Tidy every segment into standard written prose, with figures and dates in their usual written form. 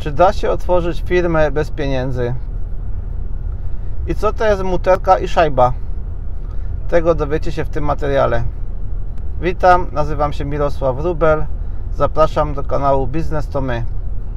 Czy da się otworzyć firmę bez pieniędzy? I co to jest muterka i szajba? Tego dowiecie się w tym materiale. Witam, nazywam się Mirosław Wróbel. Zapraszam do kanału Biznes to My.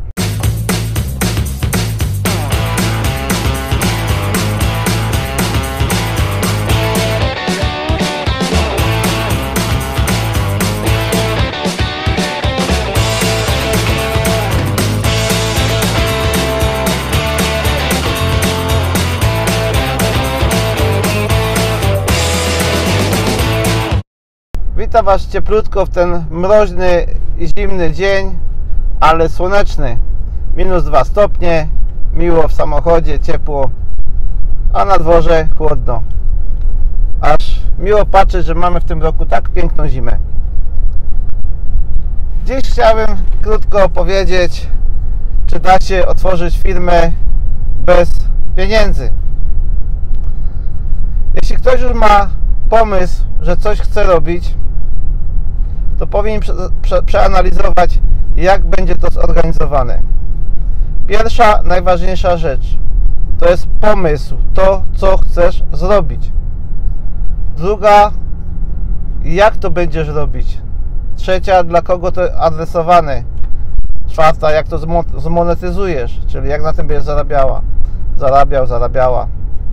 Witam Was cieplutko w ten mroźny i zimny dzień, ale słoneczny. -2 stopnie, miło w samochodzie, ciepło, a na dworze chłodno. Aż miło patrzeć, że mamy w tym roku tak piękną zimę. Dziś chciałbym krótko opowiedzieć, czy da się otworzyć firmę bez pieniędzy. Jeśli ktoś już ma pomysł, że coś chce robić, to powinien przeanalizować, jak będzie to zorganizowane. Pierwsza, najważniejsza rzecz to jest pomysł, to co chcesz zrobić. Druga, jak to będziesz robić. Trzecia, dla kogo to adresowane. Czwarta, jak to zmonetyzujesz, czyli jak na tym będziesz zarabiała.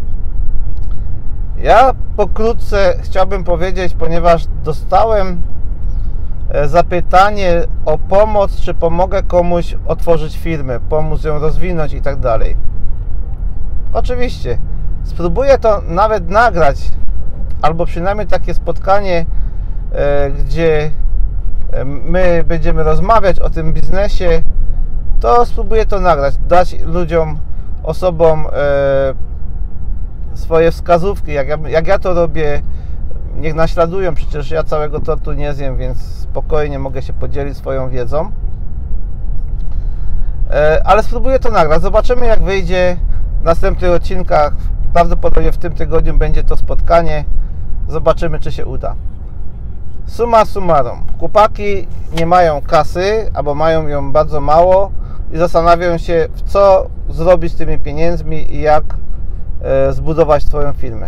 Ja pokrótce chciałbym powiedzieć, ponieważ dostałem zapytanie o pomoc, czy pomogę komuś otworzyć firmę, pomóc ją rozwinąć i tak dalej. Oczywiście, spróbuję to nawet nagrać, albo przynajmniej takie spotkanie, gdzie my będziemy rozmawiać o tym biznesie, to spróbuję to nagrać, dać ludziom, osobom swoje wskazówki, jak ja to robię. Niech naśladują, przecież ja całego tortu nie zjem, więc spokojnie mogę się podzielić swoją wiedzą. Ale spróbuję to nagrać. Zobaczymy, jak wyjdzie w następnych odcinkach. Prawdopodobnie w tym tygodniu będzie to spotkanie. Zobaczymy, czy się uda. Summa summarum. Chłopaki nie mają kasy, albo mają ją bardzo mało i zastanawiają się, co zrobić z tymi pieniędzmi i jak zbudować swoją firmę.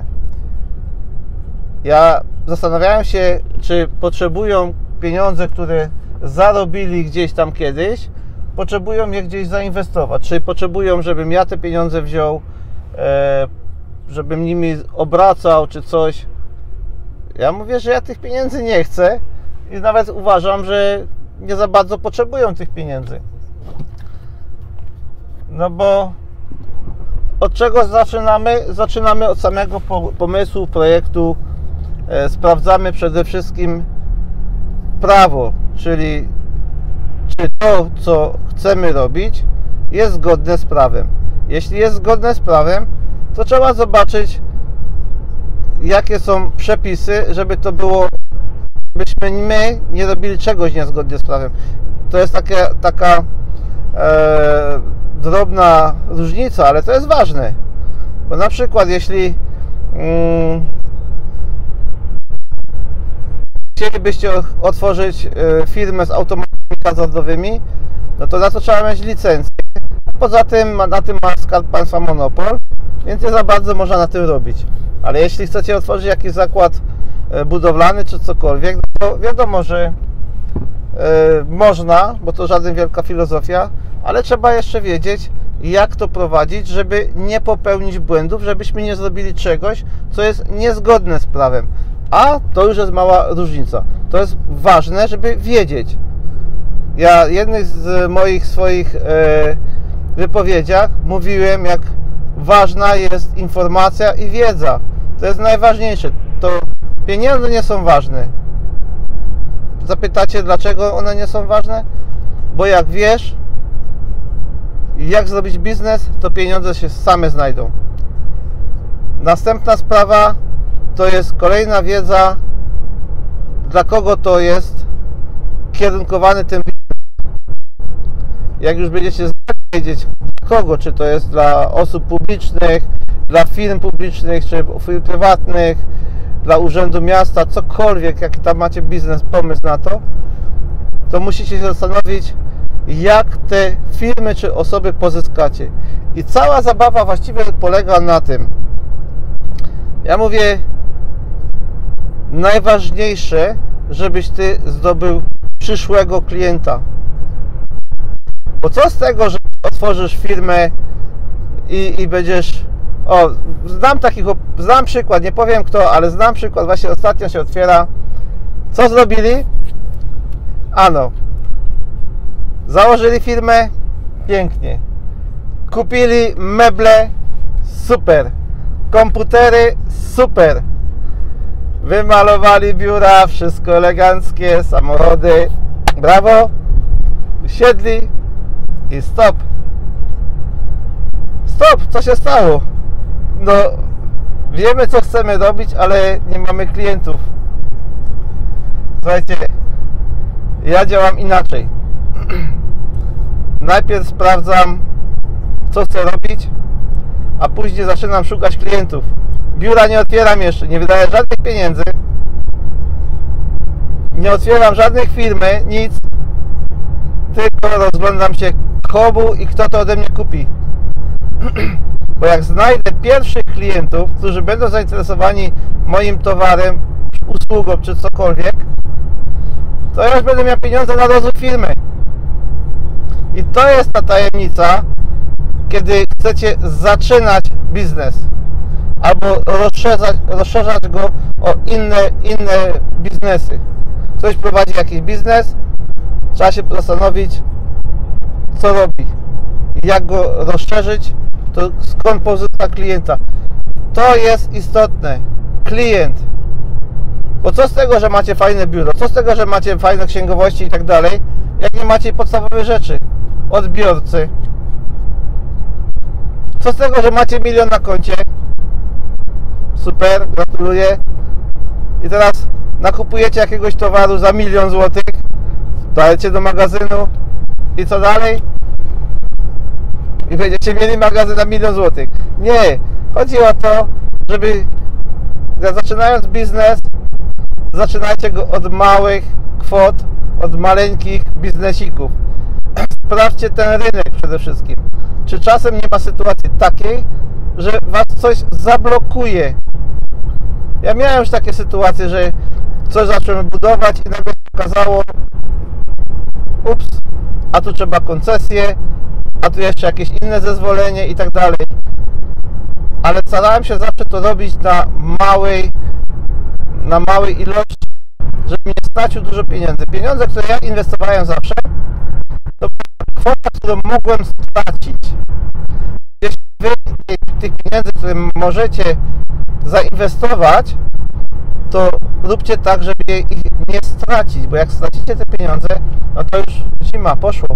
Ja zastanawiałem się, czy potrzebują pieniądze, które zarobili gdzieś tam kiedyś, potrzebują je gdzieś zainwestować, czy potrzebują, żebym ja te pieniądze wziął, żebym nimi obracał, czy coś. Ja mówię, że ja tych pieniędzy nie chcę i nawet uważam, że nie za bardzo potrzebują tych pieniędzy. No bo od czego zaczynamy? Zaczynamy od samego pomysłu, projektu. Sprawdzamy przede wszystkim prawo, czyli czy to, co chcemy robić, jest zgodne z prawem. Jeśli jest zgodne z prawem, to trzeba zobaczyć, jakie są przepisy, żeby to było, byśmy my nie robili czegoś niezgodnie z prawem. To jest taka drobna różnica, ale to jest ważne. Bo na przykład jeśli chcielibyście otworzyć firmę z automatami hazardowymi, no to na to trzeba mieć licencję. Poza tym na tym ma Skarb Państwa monopol, więc nie za bardzo można na tym robić. Ale jeśli chcecie otworzyć jakiś zakład budowlany czy cokolwiek, no to wiadomo, że można, bo to żadna wielka filozofia, ale trzeba jeszcze wiedzieć, jak to prowadzić, żeby nie popełnić błędów, żebyśmy nie zrobili czegoś, co jest niezgodne z prawem. A to już jest mała różnica. To jest ważne, żeby wiedzieć. Ja w jednej z moich swoich wypowiedziach mówiłem, jak ważna jest informacja i wiedza. To jest najważniejsze. To pieniądze nie są ważne. Zapytacie, dlaczego one nie są ważne? Bo jak wiesz, jak zrobić biznes, to pieniądze się same znajdą. Następna sprawa to jest kolejna wiedza, dla kogo to jest kierunkowany ten biznes. Jak już będziecie wiedzieć, dla kogo, czy to jest dla osób publicznych, dla firm publicznych, czy firm prywatnych, dla urzędu miasta, cokolwiek, jaki tam macie biznes, pomysł na to, to musicie się zastanowić, jak te firmy czy osoby pozyskacie. I cała zabawa właściwie polega na tym. Ja mówię, najważniejsze, żebyś ty zdobył przyszłego klienta. Bo co z tego, że otworzysz firmę i będziesz... O, znam przykład, nie powiem kto, ale znam przykład, właśnie ostatnio się otwiera. Co zrobili? Ano, założyli firmę, pięknie. Kupili meble, super. Komputery, super. Wymalowali biura, wszystko eleganckie, samochody, brawo. Siedli i stop. Stop, co się stało? No, wiemy co chcemy robić, ale nie mamy klientów. Słuchajcie, ja działam inaczej. Najpierw sprawdzam, co chcę robić, a później zaczynam szukać klientów. Biura nie otwieram jeszcze, nie wydaję żadnych pieniędzy, nie otwieram żadnych firmy, nic, tylko rozglądam się, komu i kto to ode mnie kupi. Bo jak znajdę pierwszych klientów, którzy będą zainteresowani moim towarem, usługą czy cokolwiek, to ja już będę miał pieniądze na rozwój firmy. I to jest ta tajemnica, kiedy chcecie zaczynać biznes albo rozszerzać go o inne biznesy. Ktoś prowadzi jakiś biznes, trzeba się zastanowić, co robi, jak go rozszerzyć, to skąd pozyska klienta. To jest istotne. Klient. Bo co z tego, że macie fajne biuro, co z tego, że macie fajne księgowości i tak dalej, jak nie macie podstawowych rzeczy. Odbiorcy. Co z tego, że macie 1 000 000 na koncie? Super, gratuluję. I teraz nakupujecie jakiegoś towaru za 1 000 000 złotych, dajecie do magazynu i co dalej? I będziecie mieli magazyn na 1 000 000 złotych. Nie, chodzi o to, żeby zaczynając biznes, zaczynajcie go od małych kwot, od maleńkich biznesików. Sprawdźcie ten rynek przede wszystkim. Czy czasem nie ma sytuacji takiej, że was coś zablokuje? Ja miałem już takie sytuacje, że coś zacząłem budować i nagle się okazało, ups, a tu trzeba koncesję, a tu jeszcze jakieś inne zezwolenie i tak dalej. Ale starałem się zawsze to robić na małej ilości, żeby nie stracił dużo pieniędzy. Pieniądze, które ja inwestowałem zawsze, to była kwota, którą mogłem stracić. Jeśli wy tych pieniędzy, które możecie zainwestować, to róbcie tak, żeby ich nie stracić, bo jak stracicie te pieniądze, no to już zima, poszło.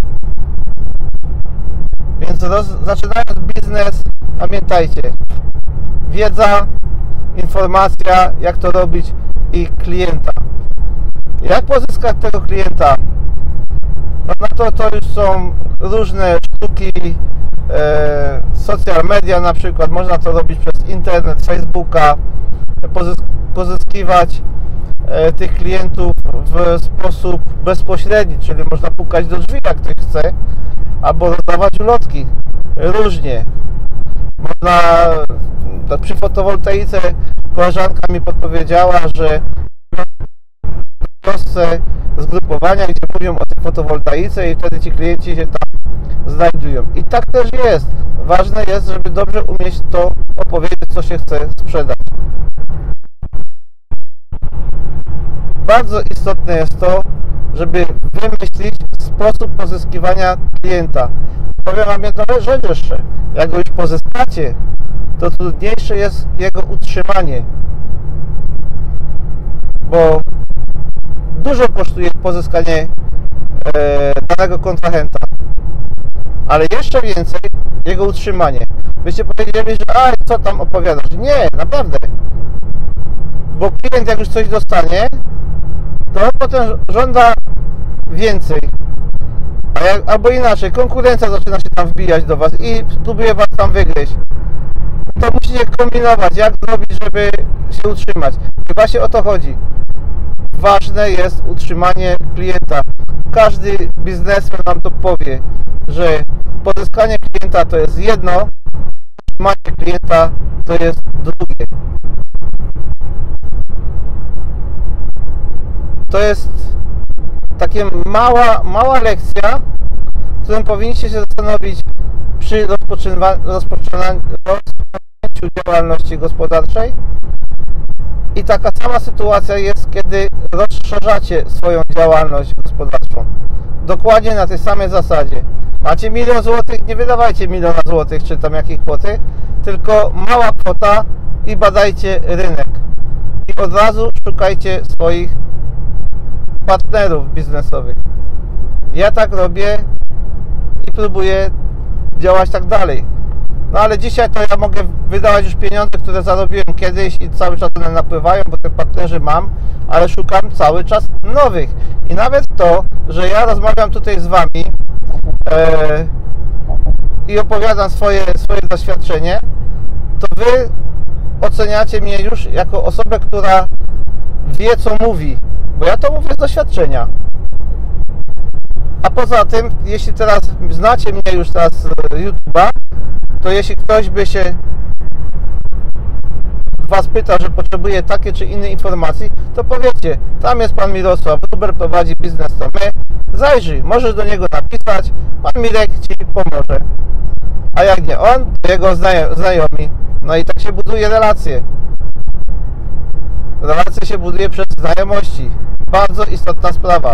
Więc zaczynając biznes, pamiętajcie, wiedza, informacja, jak to robić i klienta. Jak pozyskać tego klienta? No to już są różne sztuki, social media na przykład, można to robić przez internet, Facebooka, pozyskiwać tych klientów w sposób bezpośredni, czyli można pukać do drzwi, jak ktoś chce, albo rozdawać ulotki, różnie. Można, przy fotowoltaice koleżanka mi podpowiedziała, że w wiosce zgrupowania, gdzie mówią o tej fotowoltaice i wtedy ci klienci się tam znajdują. I tak też jest. Ważne jest, żeby dobrze umieć to opowiedzieć, co się chce sprzedać. Bardzo istotne jest to, żeby wymyślić sposób pozyskiwania klienta. Powiem wam jedną rzecz jeszcze. Jak go już pozyskacie, to trudniejsze jest jego utrzymanie. Bo dużo kosztuje pozyskanie danego kontrahenta. Ale jeszcze więcej jego utrzymanie. Byście powiedzieli, że co tam opowiadasz? Nie, naprawdę. Bo klient jak już coś dostanie, to potem żąda więcej. Albo inaczej, konkurencja zaczyna się tam wbijać do was i próbuje was tam wygryźć. To musicie kombinować, jak zrobić, żeby się utrzymać. I właśnie o to chodzi. ważne jest utrzymanie klienta. Każdy biznesmen nam to powie, że pozyskanie klienta to jest jedno, utrzymanie klienta to jest drugie. To jest taka mała lekcja, którą powinniście się zastanowić przy rozpoczynaniu działalności gospodarczej. I taka sama sytuacja jest, kiedy rozszerzacie swoją działalność gospodarczą. Dokładnie na tej samej zasadzie. Macie 1 000 000 złotych, nie wydawajcie 1 000 000 złotych, czy tam jakiej kwoty, tylko mała kwota i badajcie rynek. I od razu szukajcie swoich partnerów biznesowych. Ja tak robię i próbuję działać tak dalej. No ale dzisiaj to ja mogę wydawać już pieniądze, które zarobiłem kiedyś i cały czas one napływają, bo te partnerzy mam, ale szukam cały czas nowych. I nawet to, że ja rozmawiam tutaj z Wami i opowiadam swoje doświadczenie, to Wy oceniacie mnie już jako osobę, która wie, co mówi, bo ja to mówię z doświadczenia. A poza tym, jeśli teraz znacie mnie już teraz z YouTube'a, to jeśli ktoś by się Was pyta, że potrzebuje takie czy inne informacji, to powiedzcie, tam jest Pan Mirosław Wróbel, prowadzi biznes to my, zajrzyj, możesz do niego napisać, Pan Mirek Ci pomoże. A jak nie on, to jego znajomi. No i tak się buduje relacje. Relacje się buduje przez znajomości. Bardzo istotna sprawa.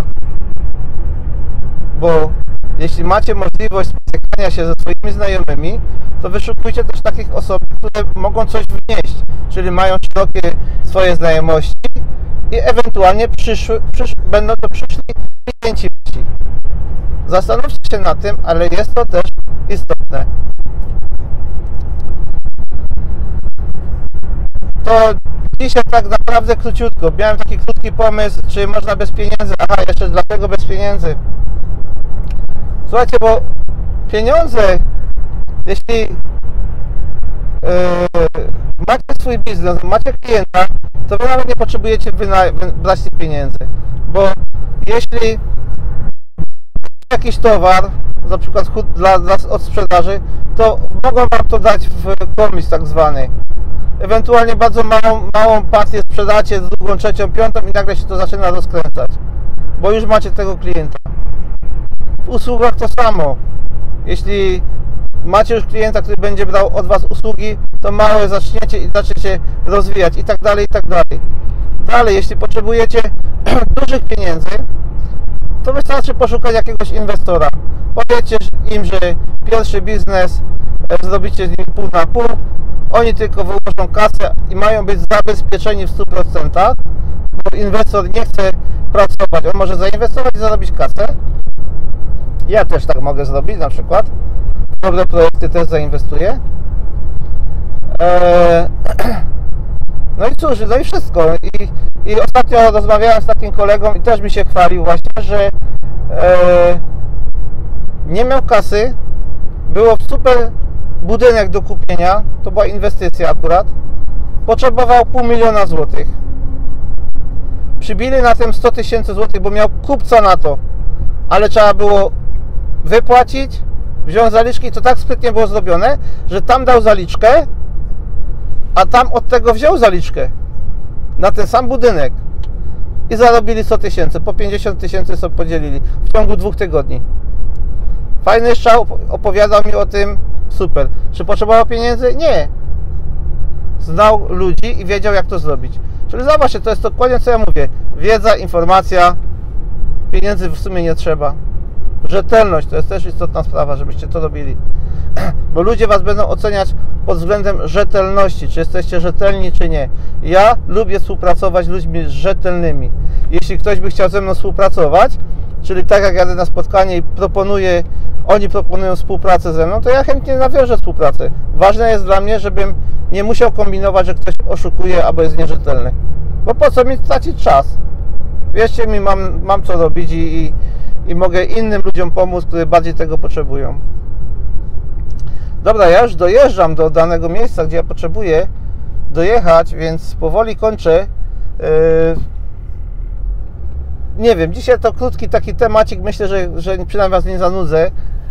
Bo jeśli macie możliwość spotykania się ze swoimi znajomymi, to wyszukujcie też takich osób, które mogą coś wnieść, czyli mają szerokie swoje znajomości i ewentualnie będą to przyszli klienci. Zastanówcie się nad tym, ale jest to też istotne. To dzisiaj tak naprawdę króciutko. Miałem taki krótki pomysł, czy można bez pieniędzy. Aha, jeszcze dlaczego bez pieniędzy? Słuchajcie, bo pieniądze, jeśli macie swój biznes, macie klienta, to Wy nawet nie potrzebujecie brać tych pieniędzy. Bo jeśli jakiś towar, na przykład od sprzedaży, to mogą Wam to dać w komis tak zwany. Ewentualnie bardzo małą partię sprzedacie, drugą, trzecią, piątą i nagle się to zaczyna rozkręcać, bo już macie tego klienta. W usługach to samo. Jeśli macie już klienta, który będzie brał od Was usługi, to małe zaczniecie i zaczniecie rozwijać i tak dalej, i tak dalej. Dalej, jeśli potrzebujecie dużych pieniędzy, to wystarczy poszukać jakiegoś inwestora. Powiedzcie im, że pierwszy biznes zrobicie z nimi pół na pół, oni tylko wyłożą kasę i mają być zabezpieczeni w 100%, bo inwestor nie chce pracować, on może zainwestować i zarobić kasę. Ja też tak mogę zrobić, na przykład w dobre projekty też zainwestuję. No i cóż, no i wszystko. I ostatnio rozmawiałem z takim kolegą i też mi się chwalił właśnie, że nie miał kasy, było super budynek do kupienia, to była inwestycja akurat, potrzebował 500 000 złotych. Przybili na tym 100 000 złotych, bo miał kupca na to, ale trzeba było wypłacić, wziąć zaliczki. To tak sprytnie było zrobione, że tam dał zaliczkę, a tam od tego wziął zaliczkę na ten sam budynek i zarobili 100 000, po 50 000 sobie podzielili w ciągu 2 tygodni. Fajny strzał, opowiadał mi o tym, super. Czy potrzebował pieniędzy? Nie. Znał ludzi i wiedział, jak to zrobić. Czyli zobaczcie, to jest dokładnie co ja mówię. Wiedza, informacja, pieniędzy w sumie nie trzeba. Rzetelność to jest też istotna sprawa, żebyście to robili. Bo ludzie Was będą oceniać pod względem rzetelności, czy jesteście rzetelni, czy nie. Ja lubię współpracować z ludźmi rzetelnymi. Jeśli ktoś by chciał ze mną współpracować, czyli tak jak jadę na spotkanie i oni proponują współpracę ze mną, to ja chętnie nawiążę współpracę. Ważne jest dla mnie, żebym nie musiał kombinować, że ktoś oszukuje albo jest nierzetelny. Bo po co mi tracić czas? Wierzcie mi, mam co robić i mogę innym ludziom pomóc, którzy bardziej tego potrzebują. Dobra, ja już dojeżdżam do danego miejsca, gdzie ja potrzebuję dojechać, więc powoli kończę. nie wiem, dzisiaj to krótki taki temacik, myślę, że przynajmniej Was nie zanudzę.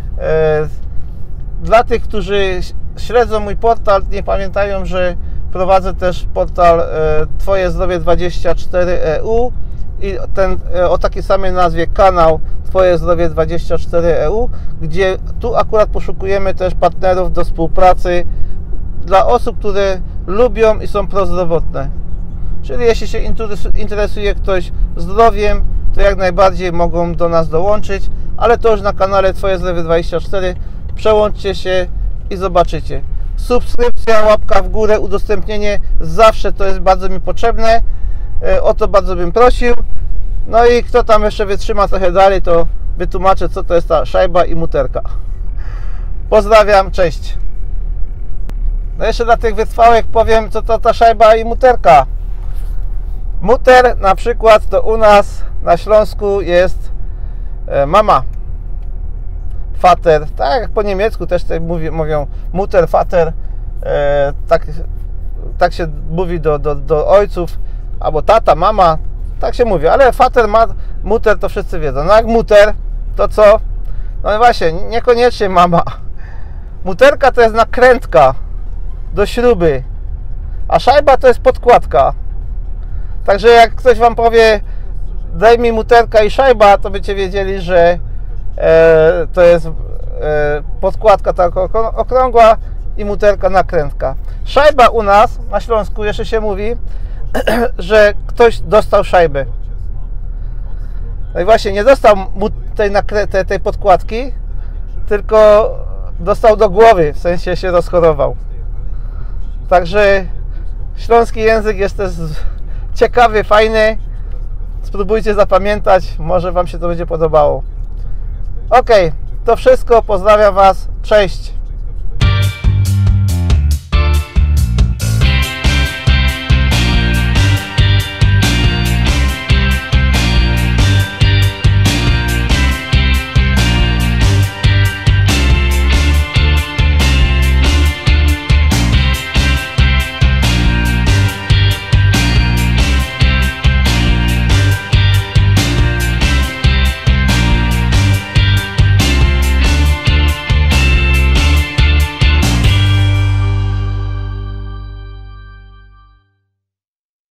Dla tych, którzy śledzą mój portal, nie pamiętają, że prowadzę też portal twojezdrowie24.eu i ten o takiej samej nazwie kanał Twoje Zdrowie 24.eu, gdzie tu akurat poszukujemy też partnerów do współpracy dla osób, które lubią i są prozdrowotne. Czyli jeśli się interesuje ktoś zdrowiem, to jak najbardziej mogą do nas dołączyć, ale to już na kanale Twoje Zdrowie 24. Przełączcie się i zobaczycie. Subskrypcja, łapka w górę, udostępnienie zawsze to jest bardzo mi potrzebne. O to bardzo bym prosił. No i kto tam jeszcze wytrzyma trochę dalej, to wytłumaczę, co to jest ta szajba i muterka. Pozdrawiam, cześć. No jeszcze dla tych wytrwałych powiem, co to ta szajba i muterka. Muter na przykład to u nas na Śląsku jest mama. Vater, tak jak po niemiecku też tutaj mówią Mutter, Vater, tak się mówi do ojców, albo tata, mama, tak się mówi, ale Vater, Mutter to wszyscy wiedzą. No jak Mutter, to co? No właśnie, niekoniecznie mama. Muterka to jest nakrętka do śruby, a szajba to jest podkładka. Także jak ktoś Wam powie, daj mi muterka i szajba, to byście wiedzieli, że to jest podkładka taka okrągła i muterka nakrętka. Szajba u nas na Śląsku jeszcze się mówi, że ktoś dostał szajbę. No i właśnie nie dostał tej podkładki, tylko dostał do głowy, w sensie się rozchorował. Także śląski język jest też ciekawy, fajny. Spróbujcie zapamiętać, może Wam się to będzie podobało. Ok, to wszystko. Pozdrawiam Was. Cześć.